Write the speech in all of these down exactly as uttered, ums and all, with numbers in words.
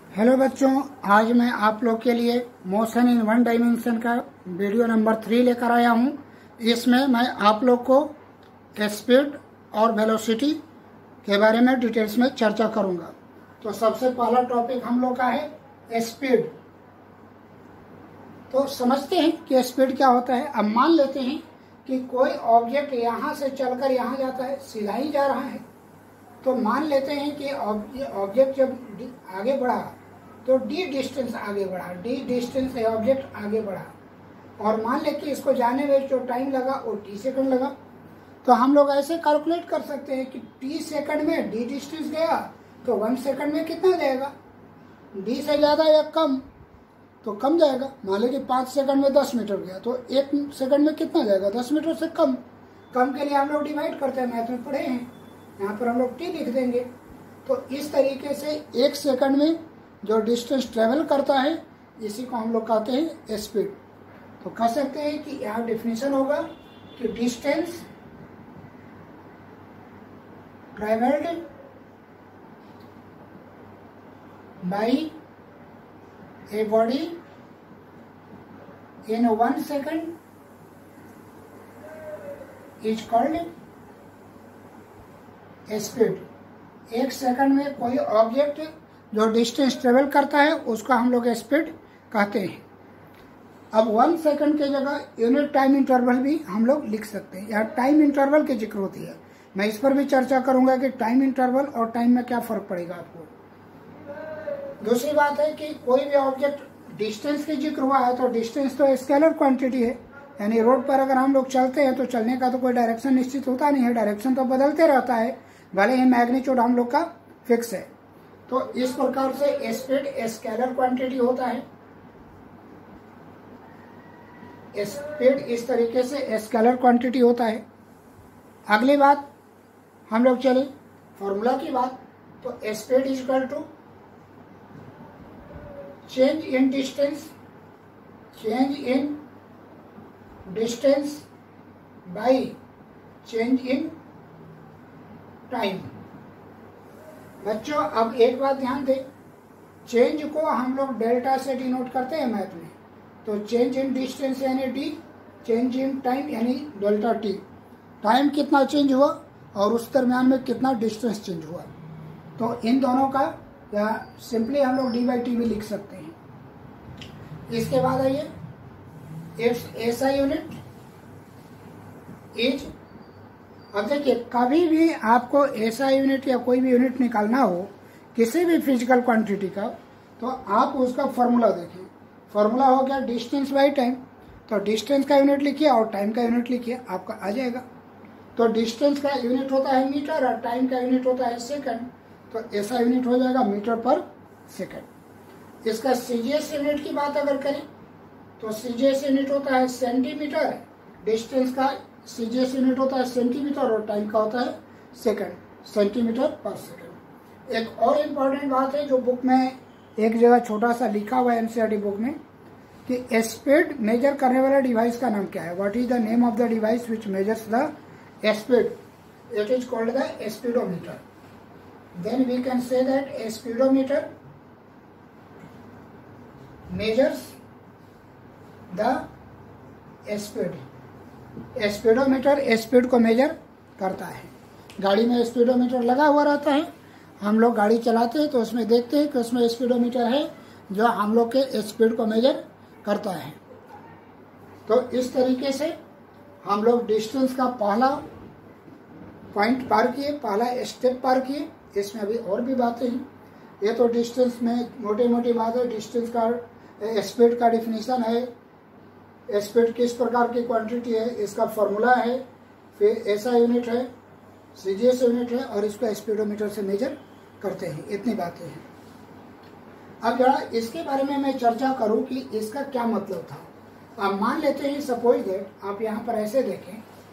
Hello बच्चों, आज मैं आप लोग के लिए मोशन इन वन डायमेंशन का वीडियो नंबर थ्री लेकर आया हूं। इसमें मैं आप लोग को स्पीड और वेलोसिटी के बारे में डिटेल्स में चर्चा करूंगा। तो सबसे पहला टॉपिक हम लोग का है स्पीड। तो समझते हैं कि स्पीड क्या होता है। अब मान लेते हैं कि कोई ऑब्जेक्ट यहाँ से चलकर यहाँ जाता है, सीधा ही जा रहा है। तो मान लेते हैं कि ऑब्जेक्ट जब आगे बढ़ा तो डी डिस्टेंस आगे बढ़ा, डी डिस्टेंस से ऑब्जेक्ट आगे बढ़ा, और मान ले कि इसको जाने में जो टाइम लगा वो टी सेकंड लगा। तो हम लोग ऐसे कैलकुलेट कर सकते हैं कि टी सेकंड में डी डिस्टेंस गया तो वन सेकंड में कितना जाएगा, डी से ज़्यादा या कम तो कम जाएगा। मान लीजिए पाँच सेकंड में दस मीटर गया तो एक सेकंड में कितना जाएगा, दस मीटर से कम। कम के लिए हम लोग डिवाइड करते हैं, मैथ में पढ़े हैं, यहाँ पर हम लोग टी लिख देंगे। तो इस तरीके से एक सेकंड में जो डिस्टेंस ट्रेवल करता है इसी को हम लोग कहते हैं स्पीड। तो कह सकते हैं कि यहाँ डिफिनेशन होगा कि distance travelled by a body in one second is called speed. एक सेकंड में कोई ऑब्जेक्ट जो डिस्टेंस ट्रेवल करता है उसका हम लोग स्पीड कहते हैं। अब वन सेकंड के जगह यूनिट टाइम इंटरवल भी हम लोग लिख सकते हैं। यहाँ टाइम इंटरवल की जिक्र होती है, मैं इस पर भी चर्चा करूंगा कि टाइम इंटरवल और टाइम में क्या फर्क पड़ेगा आपको। दूसरी बात है कि कोई भी ऑब्जेक्ट डिस्टेंस की जिक्र हुआ है तो डिस्टेंस तो स्केलर क्वांटिटी है, यानी रोड पर अगर हम लोग चलते हैं तो चलने का तो कोई डायरेक्शन निश्चित होता नहीं है, डायरेक्शन तो बदलते रहता है, भले ही मैग्नीट्यूड हम लोग का फिक्स है। तो इस प्रकार से स्पीड स्केलर क्वांटिटी होता है। स्पीड इस तरीके से स्केलर क्वांटिटी होता है। अगली बात हम लोग चले फॉर्मूला की बात। तो speed is equal to change in distance, change in distance by change in time. बच्चों अब एक बात ध्यान दें, चेंज को हम लोग डेल्टा से डिनोट करते हैं मैथ में। तो चेंज इन डिस्टेंस यानी डी, चेंज इन टाइम यानी डेल्टा टी। टाइम कितना चेंज हुआ और उस दरम्यान में कितना डिस्टेंस चेंज हुआ, तो इन दोनों का या सिंपली हम लोग डी बाई टी भी लिख सकते हैं। इसके बाद आइए एस आई यूनिट इज। अब देखिए कभी भी आपको ऐसा यूनिट या कोई भी यूनिट निकालना हो किसी भी फिजिकल क्वांटिटी का, तो आप उसका फॉर्मूला देखिए। फॉर्मूला हो गया डिस्टेंस बाई टाइम, तो डिस्टेंस का यूनिट लिखिए और टाइम का यूनिट लिखिए, आपका आ जाएगा। तो डिस्टेंस का यूनिट होता है मीटर और टाइम का यूनिट होता है सेकंड, तो ऐसा यूनिट हो जाएगा मीटर पर सेकंड। इसका सीजीएस यूनिट की बात अगर करें तो सीजीएस यूनिट होता है सेंटीमीटर, डिस्टेंस का सीजीएस यूनिट होता है सेंटीमीटर और टाइम का होता है सेकंड, सेंटीमीटर पर सेकंड। एक और इम्पोर्टेंट बात है जो बुक में एक जगह छोटा सा लिखा हुआ है एनसीईआरटी बुक में कि स्पीड मेजर करने वाला डिवाइस का नाम क्या है। What is the name of the device which measures the speed? It is called the speedometer. Then we can say that a speedometer measures the speed. Speedometer speed को measure करता है। गाड़ी में स्पीडोमीटर लगा हुआ रहता है, हम लोग गाड़ी चलाते हैं तो उसमें देखते हैं कि उसमें स्पीडोमीटर है जो हम लोग के स्पीड को मेजर करता है। तो इस तरीके से हम लोग डिस्टेंस का पहला पॉइंट पार किए, पहला स्टेप पार किए। इसमें अभी और भी बातें हैं, ये तो डिस्टेंस में मोटी मोटी बात है। डिस्टेंस का स्पीड का डिफिनीशन है, स्पीड किस प्रकार की क्वांटिटी है इसका फॉर्मूला है, फिर ऐसा यूनिट है, सीजीएस यूनिट है और इसको स्पीडोमीटर से मेजर करते हैं। इतनी बातें हैं। अब जरा इसके बारे में मैं चर्चा करूं कि इसका क्या मतलब था। अब मान लेते हैं सपोज दैट आप यहाँ पर ऐसे देखें,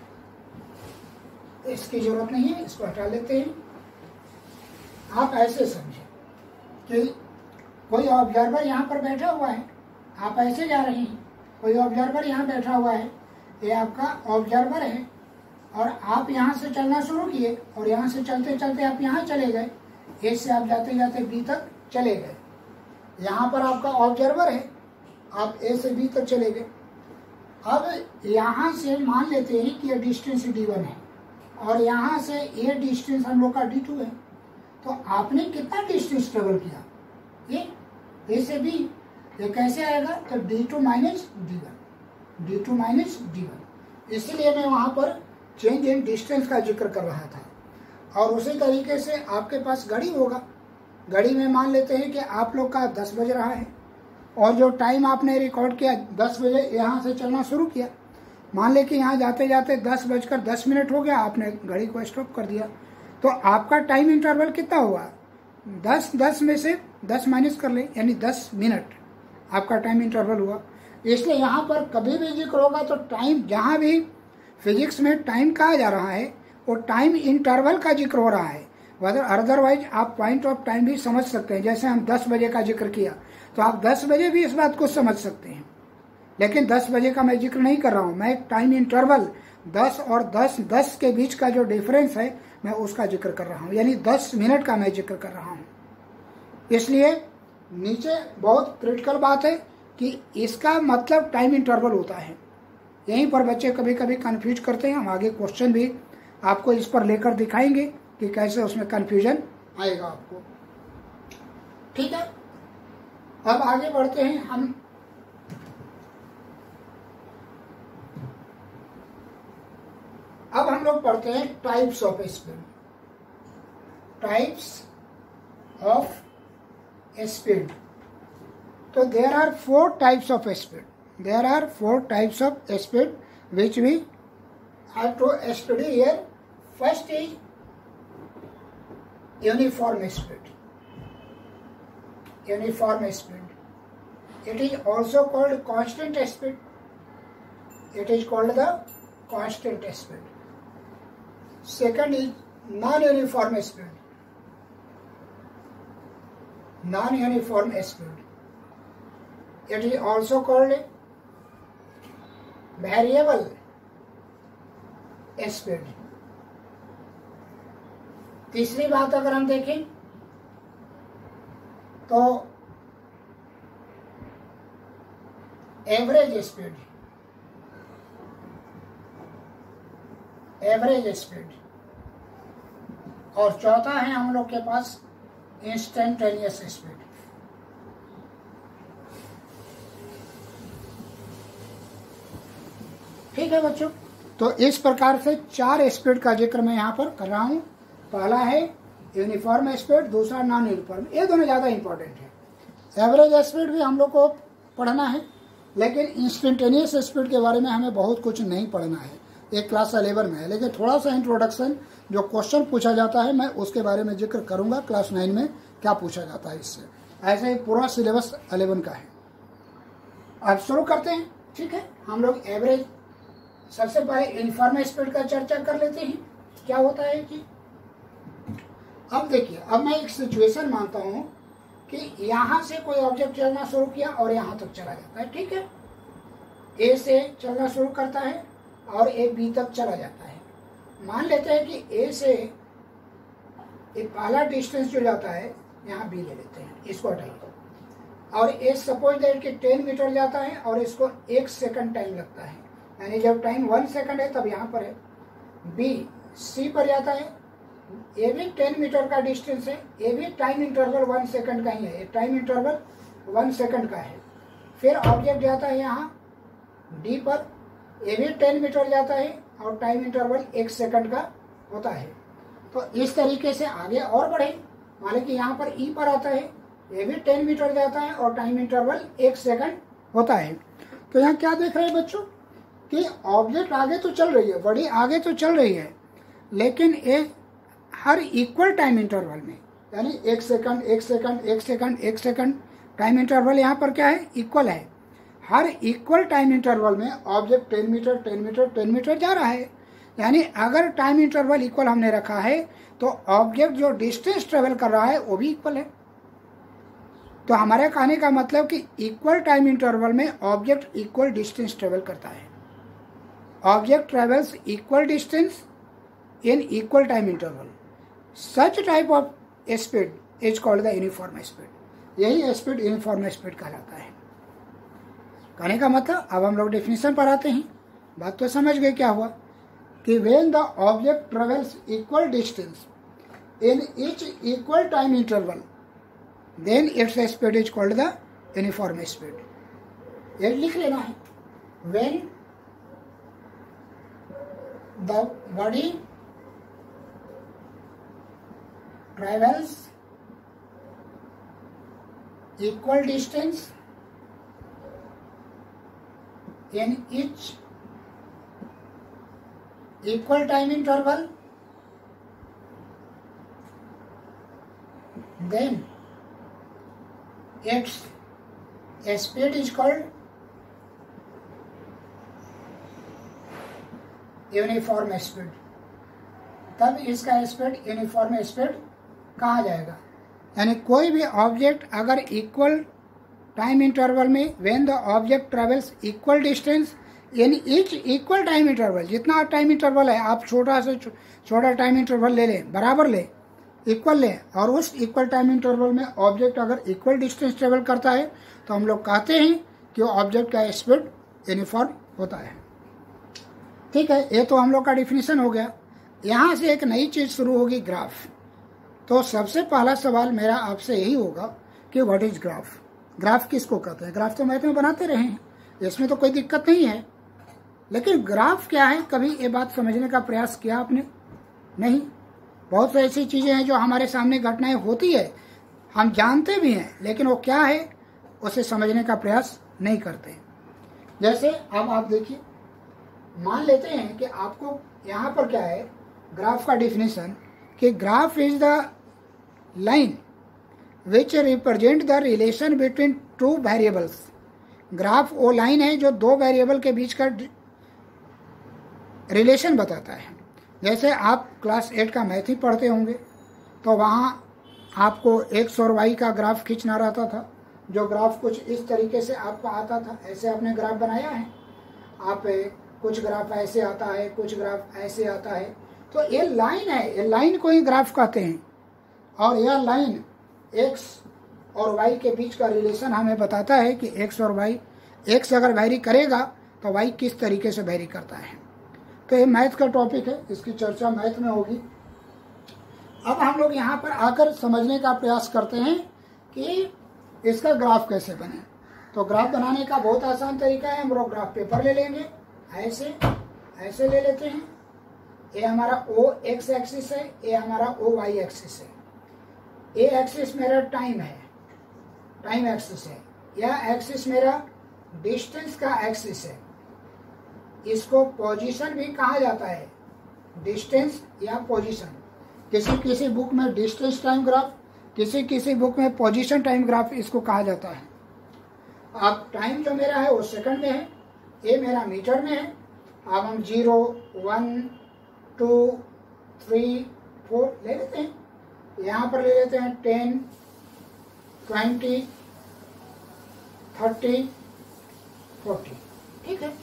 इसकी जरूरत नहीं है, इसको हटा लेते हैं। आप ऐसे समझें कि कोई ऑब्जर्वर यहाँ पर बैठा हुआ है, आप ऐसे जा रहे हैं, कोई ऑब्जर्वर यहाँ बैठा हुआ है, ये आपका ऑब्जर्वर है और आप यहाँ से चलना शुरू किए और यहाँ से चलते चलते आप यहाँ चले गए, ए से आप जाते जाते बी तक चले गए। यहाँ पर आपका ऑब्जर्वर है, आप ए से बी तक चले गए। अब यहाँ से मान लेते हैं कि ये डिस्टेंस डी वन है और यहाँ से ये डिस्टेंस हम लोग का डी टू है। तो आपने कितना डिस्टेंस ट्रेवल किया, ये ए से बी, ये कैसे आएगा, तो D two minus D one, D two minus D one. इसीलिए मैं वहाँ पर चेंज इन डिस्टेंस का जिक्र कर रहा था। और उसी तरीके से आपके पास घड़ी होगा, घड़ी में मान लेते हैं कि आप लोग का दस बज रहा है और जो टाइम आपने रिकॉर्ड किया दस बजे यहाँ से चलना शुरू किया, मान ले कि यहाँ जाते जाते दस बजकर दस मिनट हो गया, आपने घड़ी को स्टॉप कर दिया, तो आपका टाइम इंटरवल कितना हुआ, दस दस में से दस माइनस कर ले, यानी दस मिनट आपका टाइम इंटरवल हुआ। इसलिए यहाँ पर कभी भी जिक्र होगा तो टाइम, जहाँ भी फिजिक्स में टाइम कहा जा रहा है वो टाइम इंटरवल का जिक्र हो रहा है। वदर अदरवाइज आप पॉइंट ऑफ टाइम भी समझ सकते हैं, जैसे हम दस बजे का जिक्र किया तो आप दस बजे भी इस बात को समझ सकते हैं, लेकिन दस बजे का मैं जिक्र नहीं कर रहा हूँ। मैं एक टाइम इंटरवल दस और दस दस के बीच का जो डिफरेंस है मैं उसका जिक्र कर रहा हूँ, यानी दस मिनट का मैं जिक्र कर रहा हूँ। इसलिए नीचे बहुत क्रिटिकल बात है कि इसका मतलब टाइम इंटरवल होता है। यहीं पर बच्चे कभी कभी कंफ्यूज करते हैं, हम आगे क्वेश्चन भी आपको इस पर लेकर दिखाएंगे कि कैसे उसमें कंफ्यूजन आएगा आपको। ठीक है, अब आगे बढ़ते हैं हम। अब हम लोग पढ़ते हैं types of speed. Types of speed, तो there are four types of speed. There are four types of speed which we have to study here. First is uniform speed. Uniform speed. It is also called constant speed. It is called the constant speed. Second is non-uniform speed. Non-uniform speed. It is also called variable speed. तीसरी बात अगर हम देखें तो average speed, average speed. और चौथा है हम लोग के पास इंस्टेंटेनियस स्पीड। ठीक है बच्चों, तो इस प्रकार से चार स्पीड का जिक्र मैं यहाँ पर कर रहा हूँ। पहला है यूनिफॉर्म स्पीड, दूसरा नॉन यूनिफॉर्म। ये दोनों ज़्यादा इंपॉर्टेंट है। एवरेज स्पीड भी हम लोग को पढ़ना है, लेकिन इंस्टेंटेनियस स्पीड के बारे में हमें बहुत कुछ नहीं पढ़ना है, एक क्लास इलेवन में है। लेकिन थोड़ा सा इंट्रोडक्शन, जो क्वेश्चन पूछा जाता है मैं उसके बारे में जिक्र करूँगा, क्लास नाइन में क्या पूछा जाता है इससे। ऐसे ही पूरा सिलेबस इलेवन का है। अब शुरू करते हैं। ठीक है, हम लोग एवरेज, सबसे पहले यूनिफॉर्म स्पीड का चर्चा कर लेते हैं। क्या होता है कि अब देखिए, अब मैं एक सिचुएशन मानता हूं कि यहां से कोई ऑब्जेक्ट चलना शुरू किया और यहां तक चला जाता है। ठीक है, ए से चलना शुरू करता है और ए बी तक चला जाता है। मान लेते हैं कि ए से एक पहला डिस्टेंस जो जाता है यहाँ बी ले लेते हैं, इसको हटाइए। और ए सपोज दैट कि टेन मीटर जाता है और इसको एक सेकंड टाइम लगता है, यानी जब टाइम वन सेकंड है तब यहाँ पर है। बी सी पर जाता है, ये भी टेन मीटर का डिस्टेंस है, ये भी टाइम इंटरवल वन सेकंड का ही है, टाइम इंटरवल वन सेकंड का है। फिर ऑब्जेक्ट जाता है यहाँ डी पर, ये भी टेन मीटर जाता है और टाइम इंटरवल एक सेकंड का होता है। तो इस तरीके से आगे और बढ़े, मान लीजिए कि यहाँ पर ई पर आता है, ये भी टेन मीटर जाता है और टाइम इंटरवल एक सेकंड होता है। तो यहाँ क्या देख रहे हैं बच्चों कि ऑब्जेक्ट आगे तो चल रही है, बड़ी आगे तो चल रही है, लेकिन एक हर इक्वल टाइम इंटरवल में, यानी एक सेकंड एक सेकंड एक सेकंड एक सेकंड टाइम इंटरवल यहाँ पर क्या है, इक्वल है। हर इक्वल टाइम इंटरवल में object ten metre ten metre ten metre जा रहा है। यानी अगर टाइम इंटरवल इक्वल हमने रखा है तो ऑब्जेक्ट जो डिस्टेंस ट्रेवल कर रहा है वो भी इक्वल है। तो हमारे कहने का मतलब कि इक्वल टाइम इंटरवल में ऑब्जेक्ट इक्वल डिस्टेंस ट्रेवल करता है। Object travels equal distance in equal time interval. Such type of speed is called the uniform speed. यही स्पीड यूनिफॉर्म स्पीड कहलाता है। कहने का मतलब अब हम लोग डेफिनेशन पर आते हैं। बात तो समझ गए क्या हुआ कि when the object travels equal distance in each equal time interval then its speed is called the uniform speed. ये लिख लेना है। When the body travels equal distance in each equal time interval, then its speed is called uniform speed. तब इसका speed uniform speed कहा जाएगा। यानी कोई भी ऑब्जेक्ट अगर इक्वल टाइम इंटरवल में when the object travels equal distance in each equal time interval, जितना टाइम इंटरवल है आप छोटा से छोटा टाइम इंटरवल ले लें, बराबर ले, इक्वल ले, और उस इक्वल टाइम इंटरवल में ऑब्जेक्ट अगर इक्वल डिस्टेंस ट्रेवल करता है तो हम लोग कहते हैं कि ऑब्जेक्ट का स्पीड यूनिफॉर्म होता है। ठीक है, ये तो हम लोग का डिफिनीशन हो गया। यहाँ से एक नई चीज़ शुरू होगी, ग्राफ। तो सबसे पहला सवाल मेरा आपसे यही होगा कि व्हाट इज ग्राफ। ग्राफ किसको कहते हैं? ग्राफ तो मैथ में बनाते रहे हैं, इसमें तो कोई दिक्कत नहीं है, लेकिन ग्राफ क्या है कभी ये बात समझने का प्रयास किया आपने? नहीं। बहुत सी ऐसी चीज़ें हैं जो हमारे सामने घटनाएं होती है, हम जानते भी हैं, लेकिन वो क्या है उसे समझने का प्रयास नहीं करते। जैसे अब आप देखिए, मान लेते हैं कि आपको यहाँ पर क्या है, ग्राफ का डिफिनेशन कि graph is the line which represent the relation between two variables. Graph वो लाइन है जो दो वेरिएबल के बीच का रिलेशन बताता है। जैसे आप क्लास एट का मैथ ही पढ़ते होंगे तो वहाँ आपको एक्स और वाई का ग्राफ खींचना रहता था, जो ग्राफ कुछ इस तरीके से आपको आता था। ऐसे आपने ग्राफ बनाया है, आप कुछ ग्राफ ऐसे आता है, कुछ ग्राफ ऐसे आता है, तो ये लाइन है, ये लाइन को ही ग्राफ कहते हैं। और यह लाइन एक्स और वाई के बीच का रिलेशन हमें बताता है कि एक्स और वाई, एक्स अगर वैरी करेगा तो वाई किस तरीके से वैरी करता है। तो ये मैथ का टॉपिक है, इसकी चर्चा मैथ में होगी। अब हम लोग यहाँ पर आकर समझने का प्रयास करते हैं कि इसका ग्राफ कैसे बने। तो ग्राफ बनाने का बहुत आसान तरीका है, हम लोग ग्राफ पेपर ले लेंगे, ऐसे ऐसे ले लेते हैं। ये हमारा ओ एक्स एक्सिस है, ये हमारा ओ वाई एक्सिस है। ये एक्सिस मेरा टाइम है, टाइम एक्सिस है। यह एक्सिस मेरा डिस्टेंस का एक्सिस है। इसको पोजीशन भी कहा जाता है, डिस्टेंस या पोजीशन। किसी किसी बुक में डिस्टेंस टाइम ग्राफ, किसी किसी बुक में पोजीशन टाइम ग्राफ इसको कहा जाता है। अब टाइम जो मेरा है वो सेकंड में है, ये मेरा मीटर में है। अब हम zero, one, two, three, four ले लेते हैं। यहाँ पर ले लेते हैं टेन, ट्वेंटी, थर्टी, फोर्टी। ठीक है।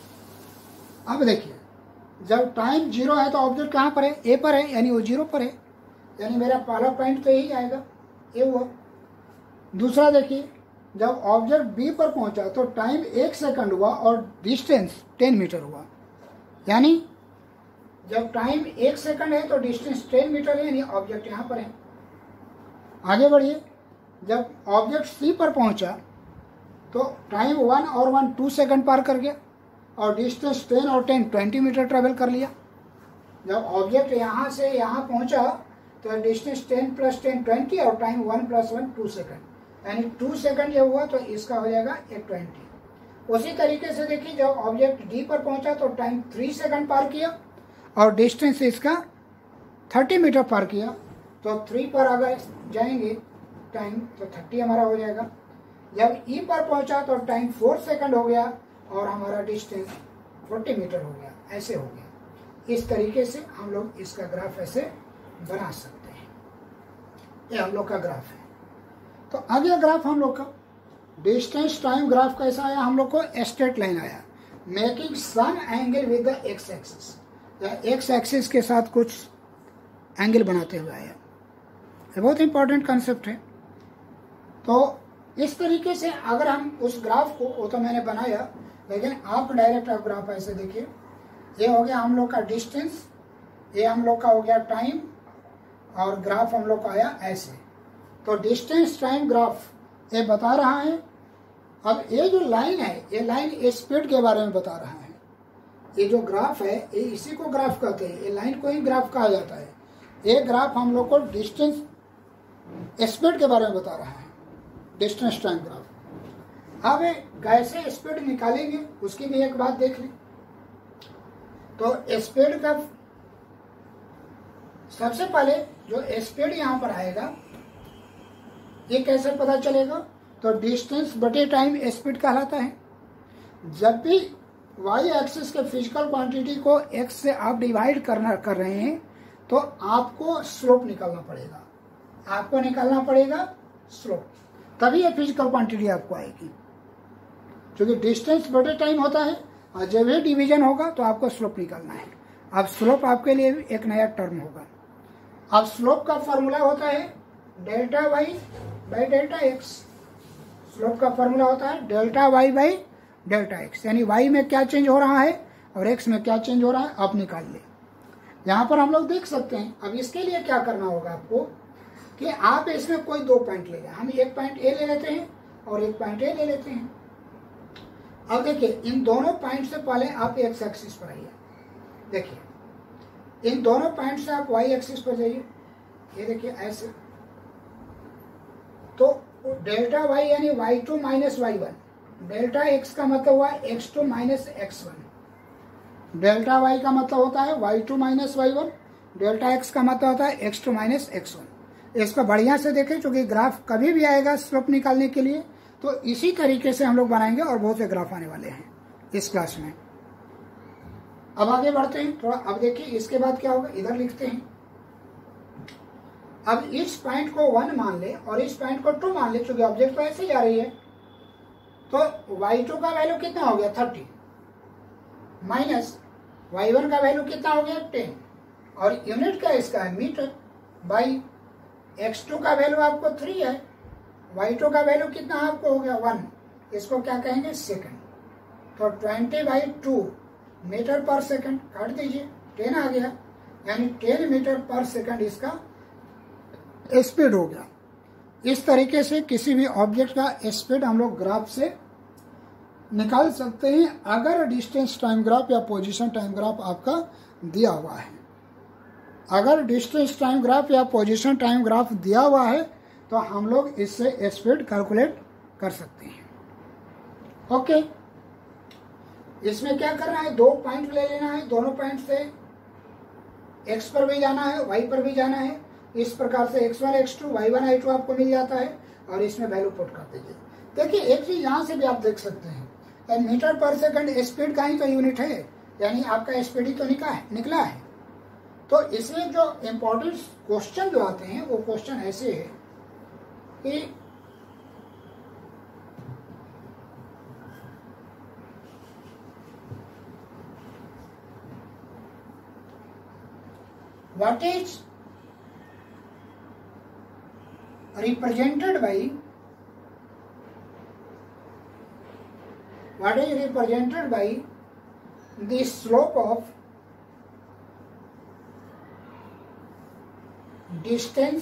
अब देखिए, जब टाइम जीरो है तो ऑब्जेक्ट कहाँ पर है? ए पर है, यानी वो जीरो पर है, यानी मेरा पहला पॉइंट तो यही आएगा, ये हुआ। दूसरा देखिए, जब ऑब्जेक्ट बी पर पहुंचा तो टाइम एक सेकंड हुआ और डिस्टेंस टेन मीटर हुआ। यानी जब टाइम एक सेकंड है तो डिस्टेंस टेन मीटर है, यानी ऑब्जेक्ट यहाँ पर है। आगे बढ़िए, जब ऑब्जेक्ट सी पर पहुंचा तो टाइम वन और वन टू सेकंड पार कर गया और डिस्टेंस टेन और टेन ट्वेंटी मीटर ट्रेवल कर लिया। जब ऑब्जेक्ट यहाँ से यहाँ पहुंचा तो distance ten plus ten twenty और time one plus one two second, यानी टू सेकंड जब हुआ तो इसका हो जाएगा एक ट्वेंटी। उसी तरीके से देखिए, जब ऑब्जेक्ट डी पर पहुंचा तो टाइम थ्री सेकंड पार किया और डिस्टेंस इसका थर्टी मीटर पार किया। तो थ्री पर अगर जाएंगे टाइम तो थर्टी हमारा हो जाएगा। जब ई पर पहुंचा तो टाइम फोर सेकंड हो गया और हमारा डिस्टेंस फोर्टी मीटर हो गया। ऐसे हो गया। इस तरीके से हम लोग इसका ग्राफ ऐसे बना सकते हैं। ये हम लोग का ग्राफ है। तो अगला ग्राफ हम लोग का डिस्टेंस टाइम ग्राफ कैसा आया? हम लोग को स्ट्रेट लाइन आया, making some angle with the X axis, या एक्स एक्सिस के साथ कुछ एंगल बनाते हुए आया। ये बहुत इंपॉर्टेंट कंसेप्ट है। तो इस तरीके से अगर हम उस ग्राफ को, वो तो मैंने बनाया, लेकिन आप डायरेक्ट आप ग्राफ ऐसे देखिए, ये हो गया हम लोग का डिस्टेंस, ये हम लोग का हो गया टाइम, और ग्राफ हम लोग का आया ऐसे। तो डिस्टेंस टाइम ग्राफ ये बता रहा है। अब ये जो लाइन है, ये लाइन स्पीड के बारे में बता रहा है। ये जो ग्राफ है, ये इसी को ग्राफ कहते हैं, ये लाइन को ही ग्राफ कहा जाता है। ये ग्राफ हम लोग को डिस्टेंस स्पीड के बारे में बता रहा है, डिस्टेंस टाइम ग्राफ। अब कैसे स्पीड निकालेंगे उसकी भी एक बात देख लें। तो स्पीड का सबसे पहले जो स्पीड यहाँ पर आएगा, ये कैसे पता चलेगा? तो डिस्टेंस बटे टाइम स्पीड कहलाता है। जब भी वाई एक्सिस के फिजिकल क्वांटिटी को एक्स से आप डिवाइड करना कर रहे हैं, तो आपको स्लोप निकालना पड़ेगा, आपको निकालना पड़ेगा स्लोप, तभी ये फिजिकल क्वांटिटी आपको आएगी। क्योंकि डिस्टेंस बटे टाइम होता है, और जब ये डिवीजन होगा तो आपको स्लोप निकालना है। अब स्लोप आपके लिए एक नया टर्म होगा। अब स्लोप का फॉर्मूला होता है delta Y by delta X. Slope का फॉर्मूला होता है delta Y by delta X, यानी वाई में क्या चेंज हो रहा है और एक्स में क्या चेंज हो रहा है, आप निकाल ले। यहाँ पर हम लोग देख सकते हैं। अब इसके लिए क्या करना होगा आपको कि आप इसमें कोई दो पॉइंट ले लें। हम एक पॉइंट ए ले लेते हैं और एक पॉइंट ए ले लेते हैं। अब देखिए, इन दोनों पॉइंट से पहले आप एक्स एक्सिस पर आइए। देखिए, इन दोनों पॉइंट से आप वाई एक्सिस पर जाइए। ये देखिए ऐसे, तो डेल्टा वाई यानी Y two minus Y one, delta X का मतलब हुआ X two minus X one, delta Y का मतलब होता है Y two minus Y one, delta X का मतलब होता है X two minus X one. इसको बढ़िया से देखें, क्योंकि ग्राफ कभी भी आएगा स्लोप निकालने के लिए, तो इसी तरीके से हम लोग बनाएंगे और बहुत से ग्राफ आने वाले हैं इस क्लास में। अब आगे बढ़ते हैं थोड़ा। अब देखिए इसके बाद क्या होगा, इधर लिखते हैं। अब इस पॉइंट को वन मान ले और इस पॉइंट को टू मान ले, क्योंकि ऑब्जेक्ट तो ऐसे जा रही है। तो वाई टू का वैल्यू कितना हो गया थर्टी, माइनस वाई वन का वैल्यू कितना हो गया टेन, और यूनिट का इसका है मीटर, बाई एक्स टू का वैल्यू आपको थ्री है, वाई टू का वैल्यू कितना आपको हो गया वन, इसको क्या कहेंगे सेकंड। तो twenty by two metre per second, काट दीजिए, टेन आ गया, यानी टेन मीटर पर सेकंड इसका स्पीड हो गया। इस तरीके से किसी भी ऑब्जेक्ट का स्पीड हम लोग ग्राफ से निकाल सकते हैं, अगर डिस्टेंस टाइम ग्राफ या पोजीशन टाइम ग्राफ आपका दिया हुआ है। अगर डिस्टेंस टाइम ग्राफ या पोजीशन टाइम ग्राफ दिया हुआ है तो हम लोग इससे स्पीड कैलकुलेट कर सकते हैं। ओके, इसमें क्या करना है, दो पॉइंट ले लेना है, दोनों पॉइंट से एक्स पर भी जाना है, वाई पर भी जाना है। इस प्रकार से X one X two Y one Y two आपको मिल जाता है, और इसमें वैल्यू पुट कर दीजिए। देखिए एक चीज यहाँ से भी आप देख सकते हैं, मीटर पर सेकंड स्पीड का ही तो यूनिट है, यानी आपका स्पीड ही तो निकला है निकला है तो इसमें जो इम्पोर्टेंट क्वेश्चन जो आते हैं वो क्वेश्चन ऐसे है कि what is represented by what is represented by the slope of distance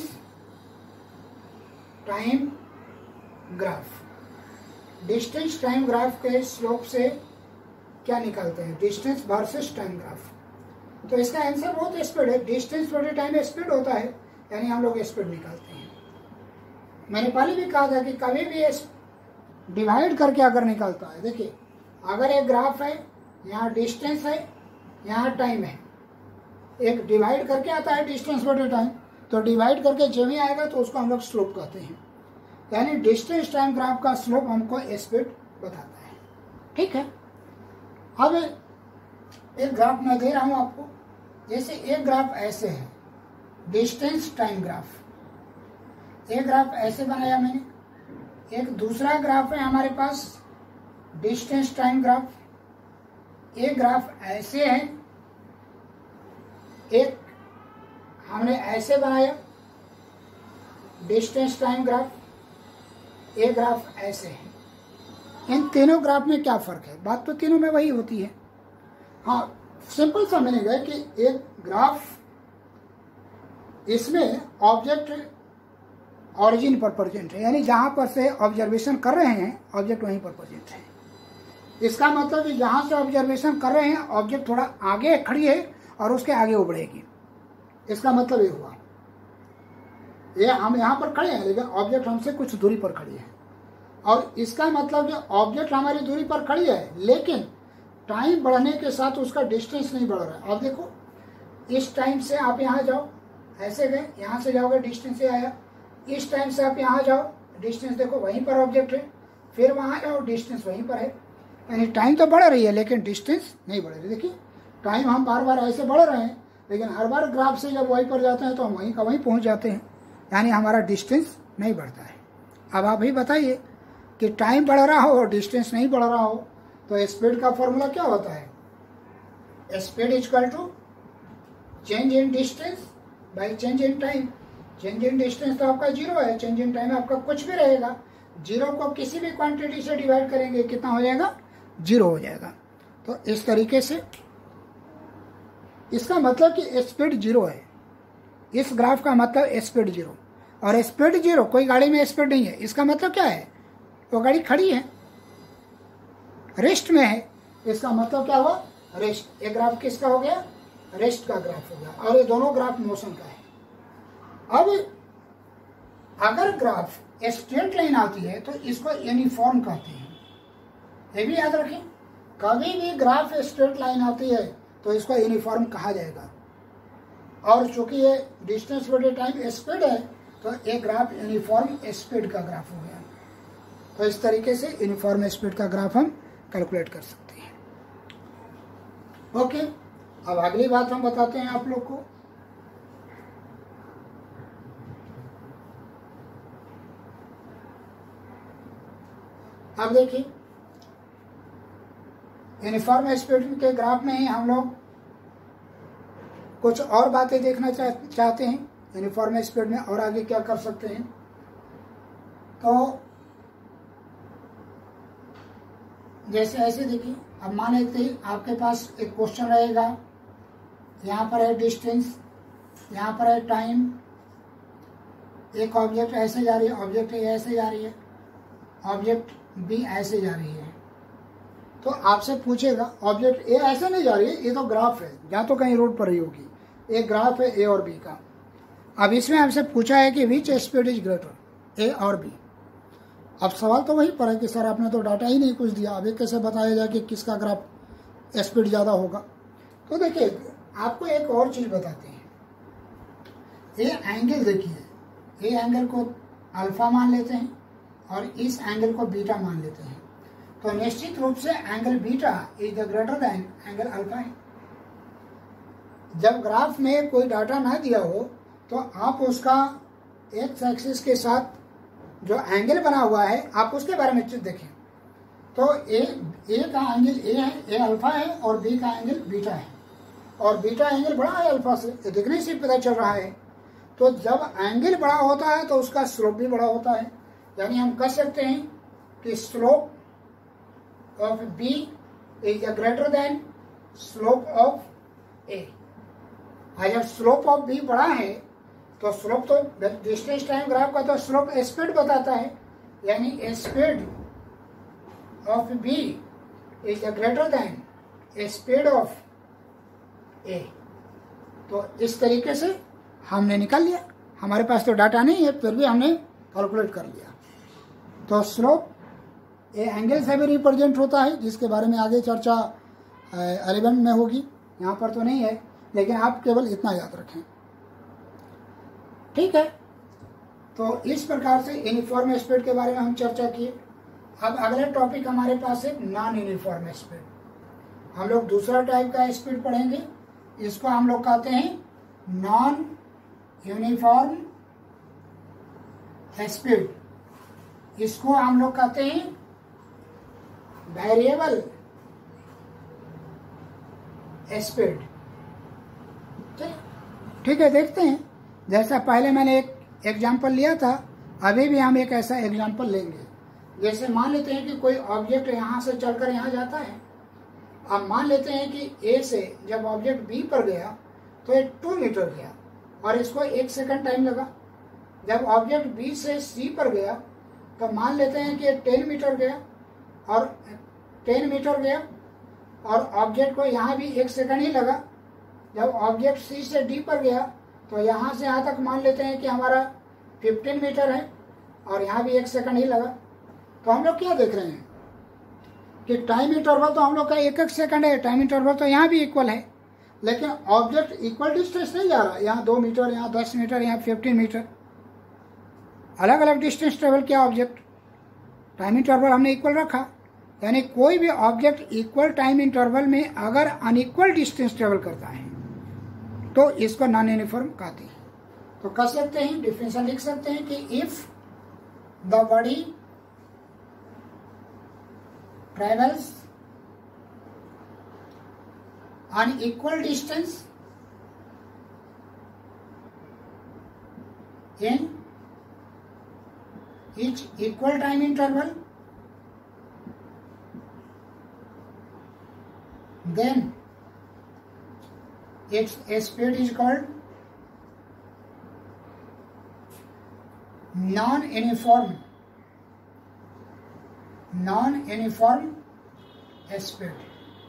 time graph। Distance time graph के स्लोप से क्या निकालते हैं, डिस्टेंस वर्सेस टाइम ग्राफ। तो इसका आंसर बहुत स्पीड है, डिस्टेंस बटे टाइम स्पीड होता है, यानी हम लोग स्पीड निकालते हैं। मैंने पहले भी कहा था कि कभी भी डिवाइड करके अगर निकलता है, देखिए अगर एक ग्राफ है, यहाँ डिस्टेंस है, यहाँ टाइम है, एक डिवाइड करके आता है डिस्टेंस बटे टाइम, तो डिवाइड करके जब ही आएगा तो उसको हम लोग स्लोप कहते हैं, यानी डिस्टेंस टाइम ग्राफ का स्लोप हमको स्पीड बताता है। ठीक है, अब एक ग्राफ मैं दे रहा हूं आपको, जैसे एक ग्राफ ऐसे है डिस्टेंस टाइम ग्राफ, एक ग्राफ ऐसे बनाया मैंने, एक दूसरा ग्राफ है हमारे पास डिस्टेंस टाइम ग्राफ, एक ग्राफ ऐसे है, एक हमने ऐसे बनाया डिस्टेंस टाइम ग्राफ, ये ग्राफ ऐसे है। इन तीनों ग्राफ में क्या फर्क है? बात तो तीनों में वही होती है। हाँ, सिंपल सा मीनिंग है कि एक ग्राफ, इसमें ऑब्जेक्ट ऑरिजिन पर प्रेजेंट है, यानी जहां पर से ऑब्जर्वेशन कर रहे हैं ऑब्जेक्ट वहीं पर प्रेजेंट है। इसका मतलब कि जहां से ऑब्जर्वेशन कर रहे हैं ऑब्जेक्ट थोड़ा आगे खड़ी है और उसके आगे वो बढ़ेगी। इसका मतलब ये हुआ, ये हम यहाँ पर खड़े हैं लेकिन ऑब्जेक्ट हमसे कुछ दूरी पर खड़ी है, और इसका मतलब कि ऑब्जेक्ट हमारी दूरी पर खड़ी है लेकिन टाइम बढ़ने के साथ उसका डिस्टेंस नहीं बढ़ रहा है। अब देखो, इस टाइम से आप यहाँ जाओ, ऐसे गए, यहाँ से जाओगे डिस्टेंस से आया, इस टाइम से आप यहाँ जाओ, डिस्टेंस देखो वहीं पर ऑब्जेक्ट है, फिर वहाँ जाओ डिस्टेंस वहीं पर है, यानी टाइम तो बढ़ रही है लेकिन डिस्टेंस नहीं बढ़ रही। देखिए, टाइम हम बार बार ऐसे बढ़ रहे हैं लेकिन हर बार ग्राफ से जब वहीं पर जाते हैं तो हम वहीं का वहीं पहुँच जाते हैं, यानी हमारा डिस्टेंस नहीं बढ़ता है। अब आप ही बताइए कि टाइम बढ़ रहा हो और डिस्टेंस नहीं बढ़ रहा हो तो स्पीड का फॉर्मूला क्या होता है? Speed equal to change in distance by change in time. Change in distance तो आपका जीरो है, चेंज इन टाइम आपका कुछ भी रहेगा। जीरो को किसी भी क्वांटिटी से डिवाइड करेंगे कितना हो जाएगा? जीरो हो जाएगा। तो इस तरीके से इसका मतलब कि स्पीड जीरो है। इस ग्राफ का मतलब स्पीड जीरो, और स्पीड जीरो, कोई गाड़ी में स्पीड नहीं है, इसका मतलब क्या है? वो गाड़ी खड़ी है, रेस्ट में है, इसका मतलब क्या हुआ? रेस्ट। ये ग्राफ किसका हो गया? रेस्ट का ग्राफ हो गया, और ये दोनों ग्राफ मोशन का है। अब अगर ग्राफ स्ट्रेट लाइन आती है तो इसको यूनिफॉर्म कहते हैं, ये भी याद रखें। कभी भी ग्राफ स्ट्रेट लाइन आती है तो इसको यूनिफॉर्म कहा जाएगा, और चूंकि ये डिस्टेंस बटे टाइम स्पीड है तो ये ग्राफ यूनिफॉर्म स्पीड का ग्राफ हो गया। तो इस तरीके से यूनिफॉर्म स्पीड का ग्राफ हम कैलकुलेट कर सकते हैं। ओके, अब अगली बात हम बताते हैं आप लोग को। अब देखिए, यूनिफॉर्म स्पीड के ग्राफ में ही हम लोग कुछ और बातें देखना चाह, चाहते हैं। यूनिफॉर्म स्पीड में और आगे क्या कर सकते हैं? तो जैसे ऐसे देखिए, अब मान लेते हैं आपके पास एक क्वेश्चन रहेगा, यहाँ पर है डिस्टेंस, यहाँ पर है टाइम, एक ऑब्जेक्ट ऐसे जा रही है, ऑब्जेक्ट ए ऐसे जा रही है, ऑब्जेक्ट बी ऐसे जा रही है। तो आपसे पूछेगा ऑब्जेक्ट ए ऐसे नहीं जा रही है, ये तो ग्राफ है, या तो कहीं रोड पर ही होगी, एक ग्राफ है ए और बी का। अब इसमें आपसे पूछा है कि which speed is greater, A और बी। अब सवाल तो वही पर है कि सर आपने तो डाटा ही नहीं कुछ दिया, अब ये कैसे बताया जाए कि किसका ग्राफ स्पीड ज़्यादा होगा? तो देखिए, आपको एक और चीज़ बताते हैं। ये एंगल देखिए, ये एंगल को अल्फा मान लेते हैं और इस एंगल को बीटा मान लेते हैं, तो निश्चित रूप से angle beta is the greater than angle alpha है। जब ग्राफ में कोई डाटा ना दिया हो तो आप उसका एक्स एक्सिस के साथ जो एंगल बना हुआ है आप उसके बारे में देखें। तो ए ए का एंगल ए है, ए अल्फा है, और बी का एंगल बीटा है, और बीटा एंगल बड़ा है अल्फा से, ये देखने से पता चल रहा है। तो जब एंगल बड़ा होता है तो उसका स्लोप भी बड़ा होता है, यानी हम कह सकते हैं कि slope of B is greater than slope of A. जब स्लोप ऑफ बी बड़ा है तो स्लोप तो डिस्टेंस टाइम ग्राफ का तो स्लोप स्पीड बताता है, यानी speed of B is greater than speed of A. तो इस तरीके से हमने निकाल लिया, हमारे पास तो डाटा नहीं है फिर भी हमने कैलकुलेट कर लिया। तो स्लोप ए एंगल से भी रिप्रेजेंट होता है, जिसके बारे में आगे चर्चा एलिमेंट में होगी, यहाँ पर तो नहीं है, लेकिन आप केवल इतना याद रखें, ठीक है। तो इस प्रकार से यूनिफॉर्म स्पीड के बारे में हम चर्चा किए। अब अगला टॉपिक हमारे पास है नॉन यूनिफॉर्म स्पीड। हम लोग दूसरा टाइप का स्पीड पढ़ेंगे, इसको हम लोग कहते हैं नॉन यूनिफॉर्म स्पीड। इसको हम लोग कहते हैं वेरिएबल स्पीड। ठीक है, देखते हैं। जैसा पहले मैंने एक एग्जाम्पल लिया था अभी भी हम एक ऐसा एग्जाम्पल लेंगे, जैसे मान लेते हैं कि कोई ऑब्जेक्ट यहाँ से चलकर यहाँ जाता है। अब मान लेते हैं कि ए से जब ऑब्जेक्ट बी पर गया तो ये टू मीटर गया और इसको एक सेकंड टाइम लगा। जब ऑब्जेक्ट बी से सी पर गया तो मान लेते हैं कि ये टेन मीटर गया और टेन मीटर गया और ऑब्जेक्ट को यहाँ भी एक सेकंड ही लगा। जब ऑब्जेक्ट सी से डी पर गया तो यहाँ से यहाँ तक मान लेते हैं कि हमारा फिफ्टीन मीटर है और यहाँ भी एक सेकंड ही लगा। तो हम लोग क्या देख रहे हैं कि टाइम इंटरवल तो हम लोग का एक एक सेकंड है, टाइम इंटरवल तो यहाँ भी इक्वल है, लेकिन ऑब्जेक्ट इक्वल डिस्टेंस नहीं जा रहा। यहाँ दो मीटर, यहाँ दस मीटर, यहाँ फिफ्टीन मीटर, अलग अलग डिस्टेंस ट्रेवल किया ऑब्जेक्ट। टाइम इंटरवल हमने इक्वल रखा, यानी कोई भी ऑब्जेक्ट इक्वल टाइम इंटरवल में अगर अनइक्वल डिस्टेंस ट्रेवल करता है तो इसको नॉन यूनिफॉर्म कहते हैं। तो कह सकते हैं, डिफिनेशन लिख सकते हैं कि if the body travels unequal distance in each equal time interval, then its speed is called non-uniform non-uniform speed।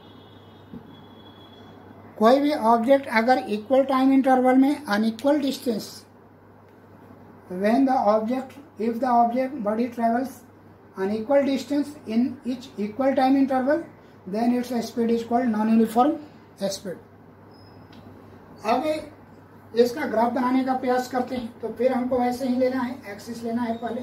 कोई भी ऑब्जेक्ट अगर इक्वल टाइम इंटरवल में unequal distance, when the object if the object body travels unequal distance in each equal time interval, then its speed is called non uniform speed. अब इसका graph बनाने का प्रयास करते हैं। तो फिर हमको वैसे ही लेना है, एक्सिस लेना है पहले,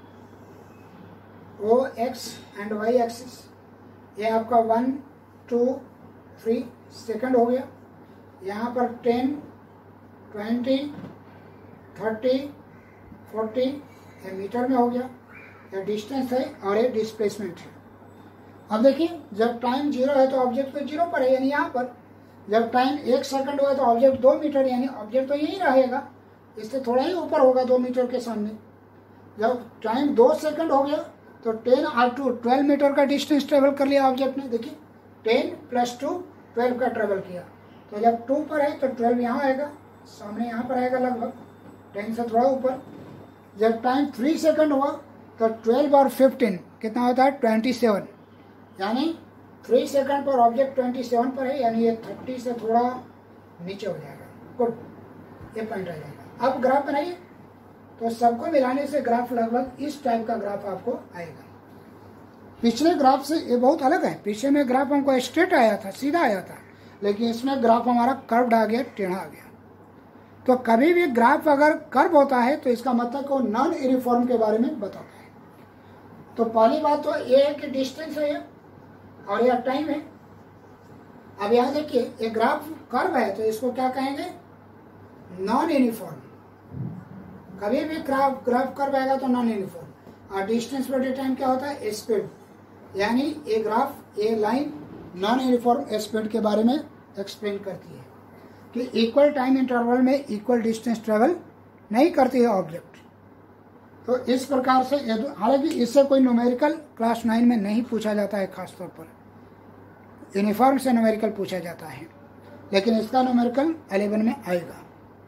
O X and Y axis. ये आपका वन टू थ्री सेकंड हो गया। यहाँ पर टेन, ट्वेंटी, थर्टी, फोर्टी, ये मीटर में हो गया। ये डिस्टेंस है और ये डिस्प्लेसमेंट है। अब देखिए, जब टाइम जीरो है तो ऑब्जेक्ट तो जीरो पर है, यानी यहाँ पर। जब टाइम एक सेकंड हुआ तो ऑब्जेक्ट दो मीटर, यानी ऑब्जेक्ट तो यहीं रहेगा, इससे थोड़ा ही ऊपर होगा दो मीटर के सामने। जब टाइम दो सेकंड हो गया तो टेन आर टू ट्वेल्व मीटर का डिस्टेंस ट्रेवल कर लिया ऑब्जेक्ट ने। देखिए, टेन प्लस टू ट्वेल्व का ट्रेवल किया। तो जब टू पर है तो ट्वेल्व यहाँ आएगा, सामने यहाँ पर आएगा लगभग, टेन से थोड़ा ऊपर। जब टाइम थ्री सेकंड हुआ तो ट्वेल्व और फिफ्टीन कितना होता है, ट्वेंटी सेवन, यानी थ्री सेकंड पर ऑब्जेक्ट ट्वेंटी सेवन पर है, यानी ये थर्टी से थोड़ा नीचे हो जाएगा। गुड, ये पॉइंट आ जाएगा। अब ग्राफ बनाइए। तो सबको मिलाने से ग्राफ लगभग इस टाइप का ग्राफ आपको आएगा। पिछले ग्राफ से ये बहुत अलग है। पीछे में ग्राफ हमको स्ट्रेट आया था, सीधा आया था, लेकिन इसमें ग्राफ हमारा कर्व्ड आ गया, टेढ़ा आ गया। तो कभी भी ग्राफ अगर कर्व होता है तो इसका मतलब वो नॉन यूनिफॉर्म के बारे में बताता है। तो पहली बात तो ये है कि डिस्टेंस है ये और यह टाइम है। अब यहाँ देखिए, ये ग्राफ कर्व है तो इसको क्या कहेंगे, नॉन यूनिफॉर्म। कभी भी ग्राफ ग्राफ कर्व आएगा तो नॉन यूनिफॉर्म। और डिस्टेंस बटे टाइम क्या होता है, स्पीड, यानी ये ग्राफ, ये लाइन नॉन यूनिफॉर्म स्पीड के बारे में एक्सप्लेन करती है कि इक्वल टाइम इंटरवल में इक्वल डिस्टेंस ट्रेवल नहीं करती है ऑब्जेक्ट। तो इस प्रकार से, हालांकि इससे कोई न्यूमेरिकल क्लास नाइन में नहीं पूछा जाता है, खासतौर पर यूनिफॉर्म से न्यूमेरिकल पूछा जाता है, लेकिन इसका न्यूमेरिकल इलेवन में आएगा।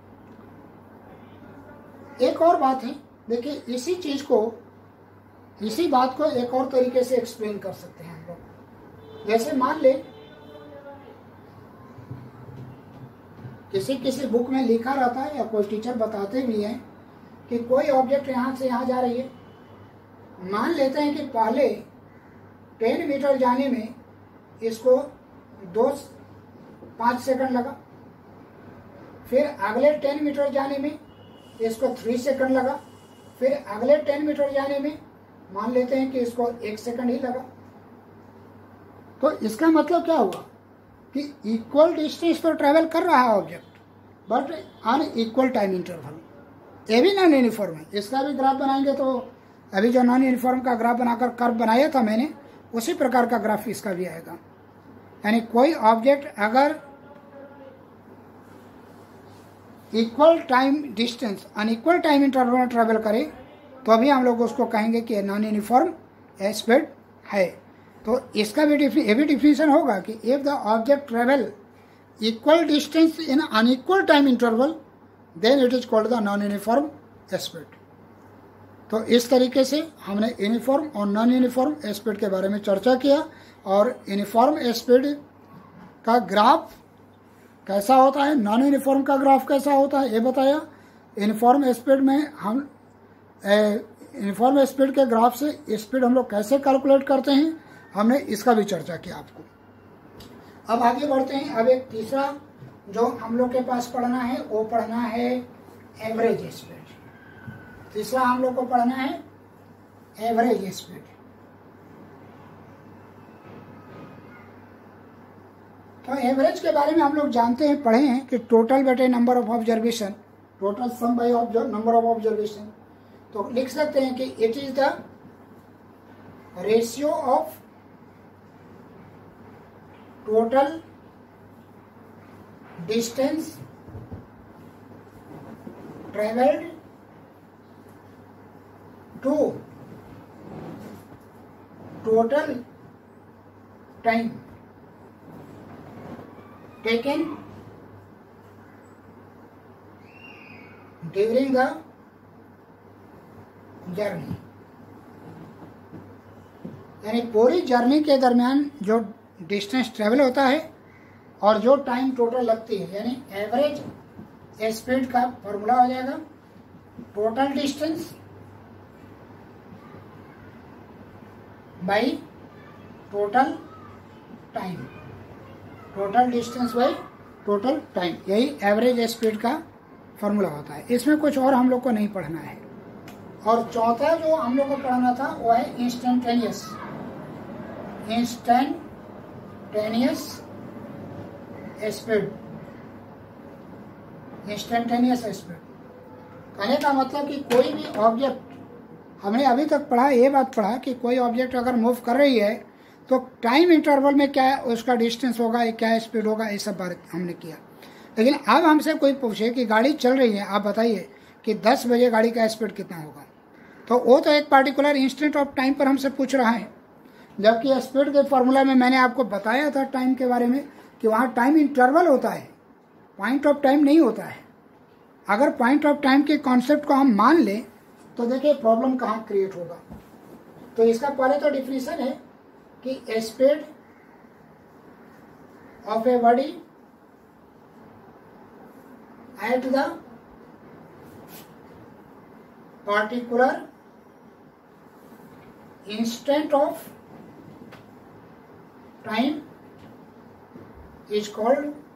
एक और बात है, देखिए, इसी चीज को, इसी बात को एक और तरीके से एक्सप्लेन कर सकते हैं हम लोग। जैसे मान ले किसी किसी बुक में लिखा रहता है या कोई टीचर बताते भी हैं कि कोई ऑब्जेक्ट यहाँ से यहाँ जा रही है। मान लेते हैं कि पहले टेन मीटर जाने में इसको दो पाँच सेकंड लगा, फिर अगले टेन मीटर जाने में इसको थ्री सेकंड लगा, फिर अगले टेन मीटर जाने में मान लेते हैं कि इसको एक सेकंड ही लगा। तो इसका मतलब क्या हुआ कि इक्वल डिस्टेंस तो ट्रेवल कर रहा है object, but unequal time interval. ये भी नॉन यूनिफॉर्म है। इसका भी ग्राफ बनाएंगे तो अभी जो नॉन यूनिफॉर्म का ग्राफ बनाकर कर्व बनाया था मैंने, उसी प्रकार का ग्राफ इसका भी आएगा। यानी कोई ऑब्जेक्ट अगर equal time distance unequal time interval में ट्रेवल करे तो अभी हम लोग उसको कहेंगे कि नॉन यूनिफॉर्म स्पीड है। तो इसका भी ये भी डिफिनेशन होगा कि if the object travel equal distance in unequal time interval then it is called the non uniform speed. तो इस तरीके से हमने यूनिफॉर्म और नॉन यूनिफॉर्म स्पीड के बारे में चर्चा किया, और यूनिफॉर्म स्पीड का ग्राफ कैसा होता है, नॉन यूनिफॉर्म का ग्राफ कैसा होता है ये बताया। यूनिफॉर्म स्पीड में हम यूनिफॉर्म स्पीड के ग्राफ से स्पीड हम लोग कैसे कैलकुलेट करते हैं, हमने इसका भी चर्चा किया आपको। अब आगे बढ़ते हैं। अब एक तीसरा जो हम लोग के पास पढ़ना है वो पढ़ना है एवरेज स्पीड। तीसरा हम लोग को पढ़ना है एवरेज स्पीड। तो एवरेज के बारे में हम लोग जानते हैं, पढ़े हैं कि टोटल बटे number of observation, total sum by number of observation. तो लिख सकते हैं कि it is the ratio of total distance travelled to total time taken during the journey. यानी पूरी जर्नी के दरमियान जो डिस्टेंस ट्रेवल होता है और जो टाइम टोटल लगती है, यानी एवरेज स्पीड का फॉर्मूला हो जाएगा total distance by total time, total distance by total time, यही एवरेज स्पीड का फॉर्मूला होता है। इसमें कुछ और हम लोग को नहीं पढ़ना है। और चौथा जो हम लोग को पढ़ना था वो है instantaneous instantaneous speed. Instantaneous speed कहने का मतलब कि कोई भी ऑब्जेक्ट, हमने अभी तक पढ़ा, ये बात पढ़ा कि कोई ऑब्जेक्ट अगर मूव कर रही है तो टाइम इंटरवल में क्या उसका डिस्टेंस होगा, क्या स्पीड होगा, ये सब बात हमने किया। लेकिन अब हमसे कोई पूछे कि गाड़ी चल रही है, आप बताइए कि दस बजे गाड़ी का स्पीड कितना होगा, तो वो तो एक पार्टिकुलर इंस्टेंट ऑफ टाइम पर हमसे पूछ रहा है। जबकि स्पीड के फॉर्मूला में मैंने आपको बताया था टाइम के बारे में कि वहाँ टाइम इंटरवल होता है, पॉइंट ऑफ टाइम नहीं होता है। अगर पॉइंट ऑफ टाइम के कॉन्सेप्ट को हम मान लें तो देखिए प्रॉब्लम कहाँ क्रिएट होगा। तो इसका पहले तो डिफिनेशन है कि speed of a body at the particular instant of time is called